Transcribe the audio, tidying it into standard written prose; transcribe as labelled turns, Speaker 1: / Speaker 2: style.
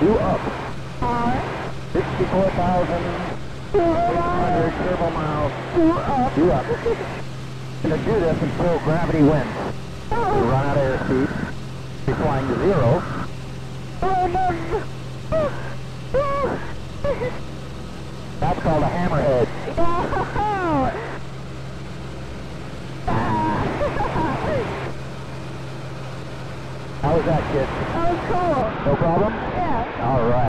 Speaker 1: Two up. 64,800 turbo miles. Two up. Going to do this until gravity wins. We run out of airspeed. We're flying to 0. That's called a hammerhead. How was that, kid?
Speaker 2: That was cool.
Speaker 1: No problem?
Speaker 2: Yeah.
Speaker 1: All right.